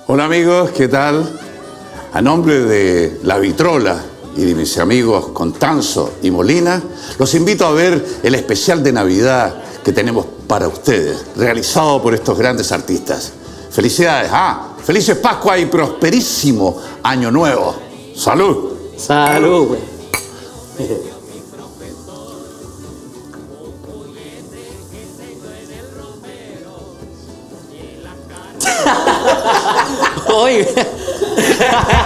Hola amigos, ¿qué tal? A nombre de La Vitrola y de mis amigos Constanzo y Molina, los invito a ver el especial de Navidad que tenemos para ustedes, realizado por estos grandes artistas. ¡Felicidades! ¡Felices Pascua y prosperísimo Año Nuevo! ¡Salud! ¡Salud, güey! Oye.